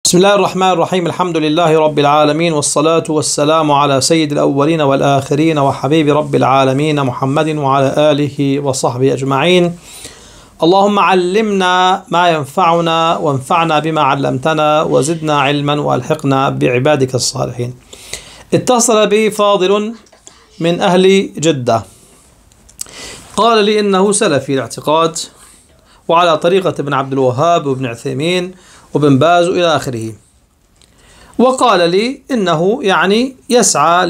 بسم الله الرحمن الرحيم. الحمد لله رب العالمين، والصلاة والسلام على سيد الأولين والآخرين وحبيب رب العالمين محمد وعلى آله وصحبه أجمعين. اللهم علمنا ما ينفعنا وانفعنا بما علمتنا وزدنا علما وألحقنا بعبادك الصالحين. اتصل بي فاضل من أهل جدة، قال لي إنه سلفي الاعتقاد وعلى طريقة ابن عبد الوهاب وابن عثيمين وابن باز إلى آخره، وقال لي إنه يسعى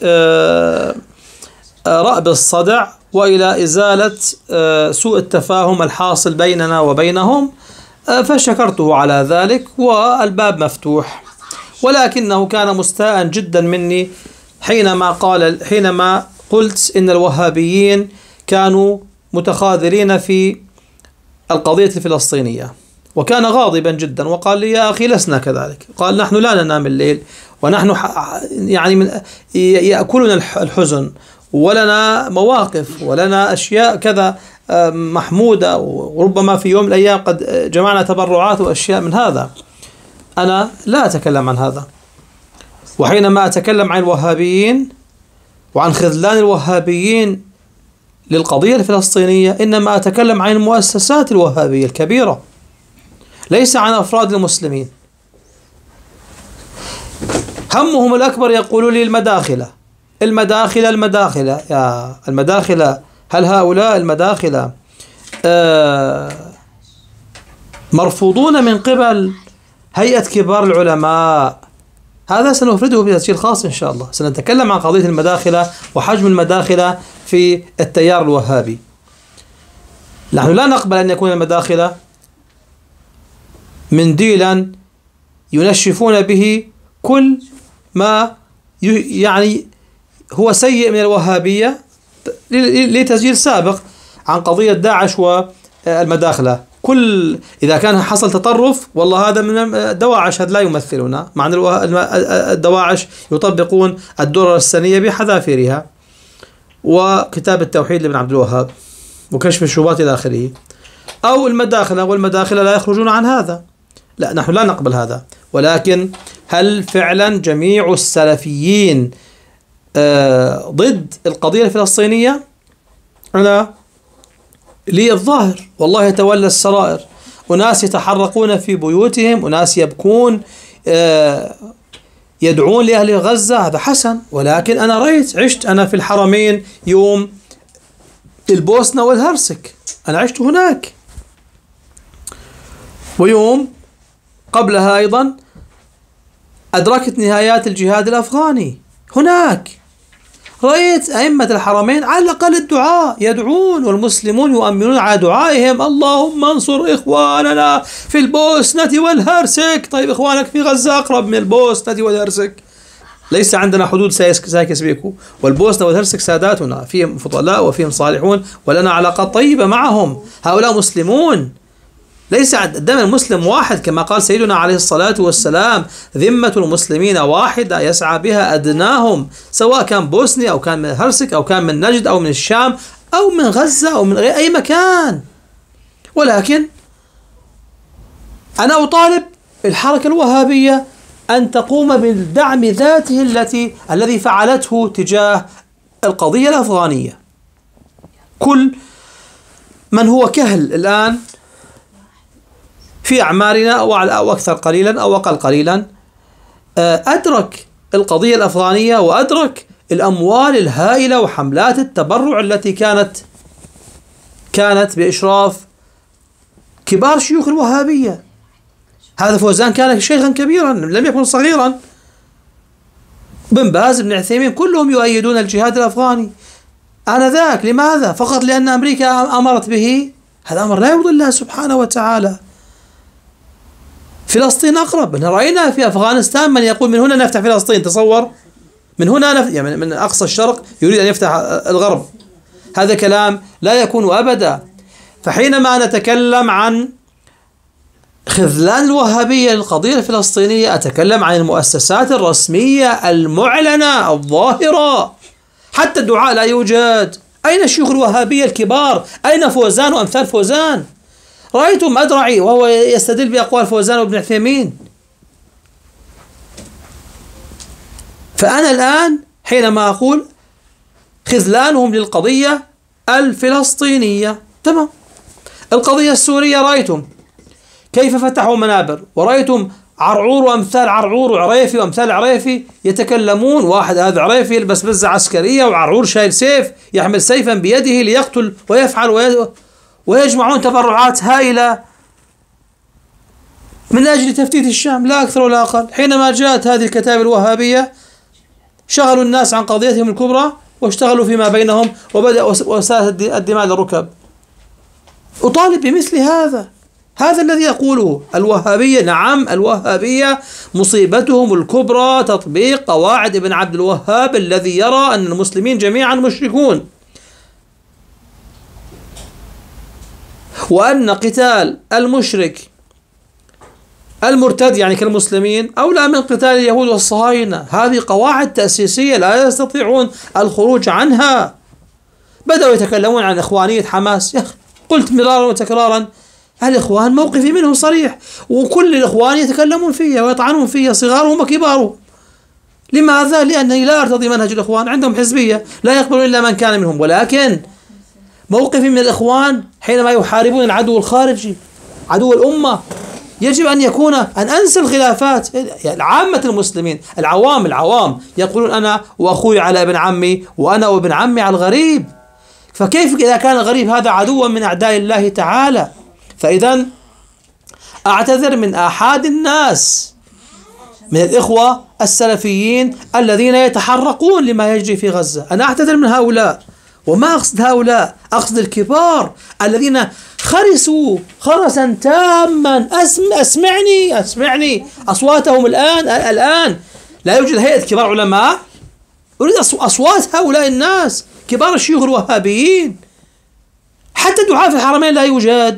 لرأب الصدع وإلى إزالة سوء التفاهم الحاصل بيننا وبينهم، فشكرته على ذلك والباب مفتوح، ولكنه كان مستاء جدا مني حينما قلت إن الوهابيين كانوا متخاذلين في القضية الفلسطينية، وكان غاضبا جدا وقال لي: يا أخي لسنا كذلك. قال: نحن لا ننام الليل، ونحن يأكلنا الحزن، ولنا مواقف ولنا أشياء كذا محمودة، وربما في يوم من الأيام قد جمعنا تبرعات وأشياء من هذا. أنا لا أتكلم عن هذا، وحينما أتكلم عن الوهابيين وعن خذلان الوهابيين للقضية الفلسطينية إنما أتكلم عن المؤسسات الوهابية الكبيرة، ليس عن أفراد المسلمين. همهم الأكبر يقولوا لي المداخلة يا المداخلة. هل هؤلاء المداخلة مرفوضون من قبل هيئة كبار العلماء؟ هذا سنفرده بتسجيل خاص إن شاء الله، سنتكلم عن قضية المداخلة وحجم المداخلة في التيار الوهابي. نحن لا نقبل أن يكون المداخلة منديلا ينشفون به كل ما هو سيء من الوهابية. لتسجيل سابق عن قضية داعش والمداخلة، إذا كان حصل تطرف والله هذا من الدواعش، هذا لا يمثلنا، مع أن الدواعش يطبقون الدرر السنية بحذافيرها وكتاب التوحيد لابن عبد الوهاب وكشف الشبهات إلى آخره، أو والمداخلة لا يخرجون عن هذا. لا، نحن لا نقبل هذا. ولكن هل فعلا جميع السلفيين ضد القضية الفلسطينية؟ أنا لي الظاهر والله يتولى السرائر، أناس يتحرقون في بيوتهم، أناس يبكون يدعون لأهل غزة، هذا حسن. ولكن أنا عشت أنا في الحرمين يوم البوسنة والهرسك، أنا عشت هناك، ويوم قبلها أيضا أدركت نهايات الجهاد الأفغاني هناك. رأيت أئمة الحرمين على الأقل الدعاء يدعون، والمسلمون يؤمنون على دعائهم: اللهم انصر إخواننا في البوسنة والهرسك. طيب إخوانك في غزة أقرب من البوسنة والهرسك، ليس عندنا حدود سايكس بيكو، والبوسنة والهرسك ساداتنا، فيهم فضلاء وفيهم صالحون ولنا علاقات طيبة معهم. هؤلاء مسلمون، ليس دم المسلم واحد، كما قال سيدنا عليه الصلاة والسلام: ذمة المسلمين واحدة يسعى بها أدناهم، سواء كان بوسني أو كان من الهرسك أو كان من نجد أو من الشام أو من غزة أو من غير أي مكان. ولكن أنا أطالب الحركة الوهابية أن تقوم بالدعم ذاته الذي فعلته تجاه القضية الأفغانية. كل من هو كهل الآن في أعمارنا أو أكثر قليلا أو أقل قليلا أدرك القضية الأفغانية، وأدرك الأموال الهائلة وحملات التبرع التي كانت بإشراف كبار شيوخ الوهابية. هذا فوزان كان شيخا كبيرا، لم يكن صغيرا. بن باز، بن عثيمين، كلهم يؤيدون الجهاد الأفغاني آنذاك. لماذا؟ فقط لأن أمريكا أمرت به. هذا أمر لا يرضي الله سبحانه وتعالى. فلسطين أقرب. رأينا في أفغانستان من يقول من هنا نفتح فلسطين، تصور، من هنا من أقصى الشرق يريد أن يفتح الغرب. هذا كلام لا يكون أبدا. فحينما نتكلم عن خذلان الوهابية للقضية الفلسطينية، أتكلم عن المؤسسات الرسمية المعلنة الظاهرة. حتى الدعاء لا يوجد. أين الشيوخ الوهابية الكبار؟ أين فوزان وأمثال فوزان؟ رأيتم أدرعي وهو يستدل بأقوال فوزان وابن عثيمين. فأنا الآن حينما أقول خذلانهم للقضية الفلسطينية، تمام. القضية السورية رأيتم كيف فتحوا منابر، ورأيتم عرعور وأمثال عرعور وعريفي وأمثال عريفي يتكلمون. واحد هذا عريفي يلبس بزة عسكرية، وعرعور شايل سيف يحمل سيفا بيده ليقتل ويفعل ويجمعون تبرعات هائلة من أجل تفتيت الشام، لا أكثر ولا أقل. حينما جاءت هذه الكتائب الوهابية شغلوا الناس عن قضيتهم الكبرى واشتغلوا فيما بينهم، وبدأ وسالت الدماء للركب. أطالب بمثل هذا. هذا الذي يقوله الوهابية. نعم، الوهابية مصيبتهم الكبرى تطبيق قواعد ابن عبد الوهاب الذي يرى أن المسلمين جميعا مشركون، وأن قتال المشرك المرتد يعني كالمسلمين أولى من قتال اليهود والصهاينة. هذه قواعد تأسيسية لا يستطيعون الخروج عنها. بدأوا يتكلمون عن إخوانية حماس. يا أخي، قلت مرارا وتكرارا الإخوان موقفي منهم صريح، وكل الإخوان يتكلمون فيها ويطعنون فيها صغارهم وكبارهم. لماذا؟ لأنني لا أرتضي منهج الإخوان، عندهم حزبية لا يقبلون إلا من كان منهم. ولكن موقفي من الإخوان حينما يحاربون العدو الخارجي عدو الأمة يجب أن يكون أن أنسى الخلافات. يعني عامة المسلمين العوام يقولون أنا وأخوي على ابن عمي، وأنا وابن عمي على الغريب. فكيف إذا كان الغريب هذا عدوا من أعداء الله تعالى؟ فإذا أعتذر من آحاد الناس من الإخوة السلفيين الذين يتحرقون لما يجري في غزة. أنا أعتذر من هؤلاء، وما أقصد هؤلاء، أقصد الكبار الذين خرسوا خرسا تاما. أسمعني أصواتهم الآن لا يوجد هيئة كبار علماء. أريد أصوات هؤلاء الناس كبار الشيوخ الوهابيين. حتى دعاء في الحرمين لا يوجد.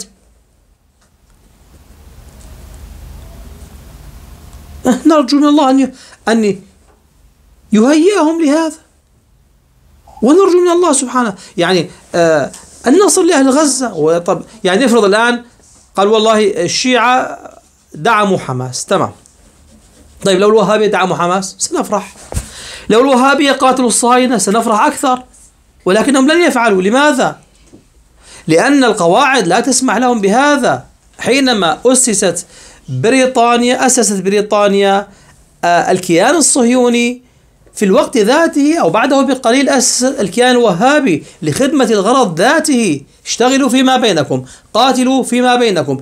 نرجو من الله أن يهيئهم لهذا، ونرجو من الله سبحانه يعني النصر لأهل غزة. طب يعني افرض الآن قال والله الشيعة دعموا حماس، تمام. طيب لو الوهابية دعموا حماس سنفرح، لو الوهابية قاتلوا الصهاينة سنفرح أكثر، ولكنهم لن يفعلوا. لماذا؟ لأن القواعد لا تسمح لهم بهذا. حينما أسست بريطانيا الكيان الصهيوني، في الوقت ذاته أو بعده بقليل أسس الكيان الوهابي لخدمة الغرض ذاته. اشتغلوا فيما بينكم، قاتلوا فيما بينكم،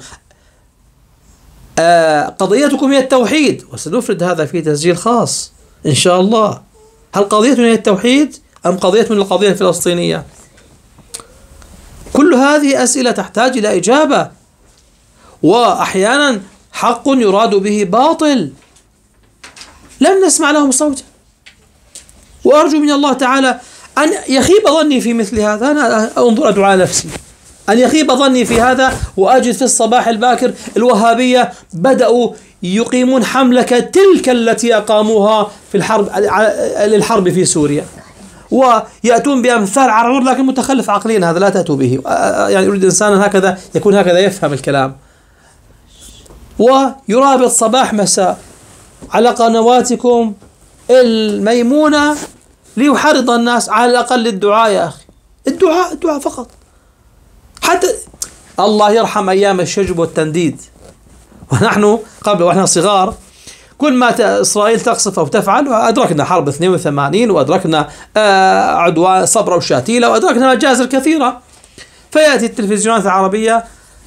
قضيتكم هي التوحيد. وسنفرد هذا في تسجيل خاص إن شاء الله. هل قضيتنا هي التوحيد أم قضية من القضية الفلسطينية؟ كل هذه أسئلة تحتاج إلى إجابة. وأحيانا حق يراد به باطل لن نسمع لهم صوتا. وأرجو من الله تعالى أن يخيب ظني في مثل هذا. أنا أنظر أدعو نفسي أن يخيب ظني في هذا، وأجد في الصباح الباكر الوهابية بدأوا يقيمون حملة تلك التي أقاموها في للحرب في سوريا، ويأتون بأمثال عرعور لكن متخلف عقليا. هذا لا تأتوا به. يعني يريد إنسان هكذا يكون هكذا يفهم الكلام، ويرابط صباح مساء على قنواتكم الميمونة ليحرض الناس على الأقل الدعاء. يا أخي الدعاء فقط. حتى الله يرحم أيام الشجب والتنديد، ونحن قبل وإحنا صغار كل ما إسرائيل تقصف أو تفعل، وأدركنا حرب 82 وأدركنا عدوان صبرا وشاتيلا وأدركنا مجازر كثيرة. فيأتي التلفزيونات العربية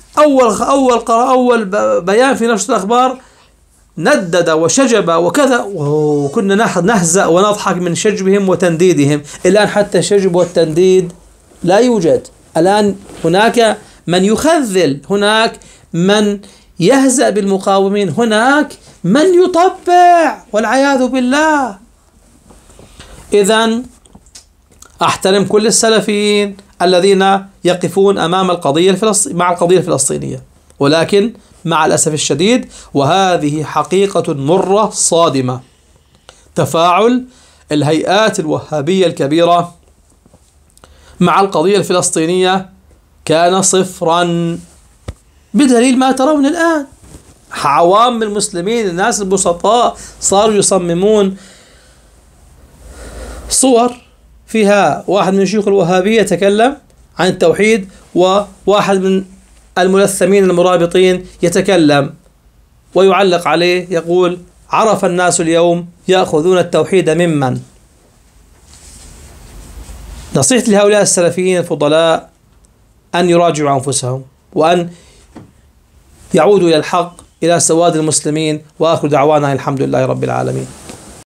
أول بيان في نشرة الأخبار ندد وشجب وكذا، وكنا نهزأ ونضحك من شجبهم وتنديدهم. الآن حتى الشجب والتنديد لا يوجد. الآن هناك من يخذل، هناك من يهزأ بالمقاومين، هناك من يطبع والعياذ بالله. إذن أحترم كل السلفيين الذين يقفون أمام مع القضية الفلسطينية، ولكن مع الأسف الشديد، وهذه حقيقة مرة صادمة، تفاعل الهيئات الوهابية الكبيرة مع القضية الفلسطينية كان صفرا، بدليل ما ترون الآن. عوام المسلمين، الناس البسطاء، صاروا يصممون صور فيها واحد من شيوخ الوهابية يتكلم عن التوحيد، وواحد من الملثمين المرابطين يتكلم ويعلق عليه يقول: عرف الناس اليوم يأخذون التوحيد ممن. نصيحتي لهؤلاء السلفيين الفضلاء أن يراجعوا أنفسهم، وأن يعودوا إلى الحق، إلى سواد المسلمين. وآخر دعوانا الحمد لله رب العالمين.